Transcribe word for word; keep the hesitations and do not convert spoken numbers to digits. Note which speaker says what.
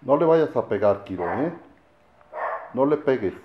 Speaker 1: No le vayas a pegar, Kiro, ¿eh? No le pegues.